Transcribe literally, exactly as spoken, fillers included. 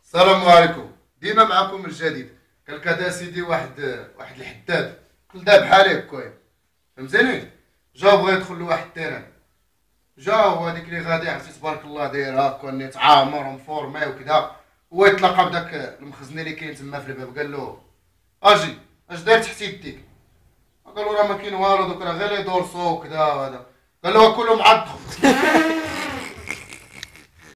السلام عليكم. ديما معكم الجديد. قال كدا سيدي واحد واحد الحداد كلدا بحالي هكايا، فهمتيني؟ جا بغا يدخل لواحد التيران، جا هو هذيك اللي غادي عرفتي تبارك الله داير هكا نيت عامر ومفورمي وكذا، هو يتلاقى بداك المخزن اللي كاين تما في الباب. قال له اجي اش داير تحت يديك؟ قال له راه ما كاين والو دوك راه غير يدورسو وكذا وهذا. قال له كله معض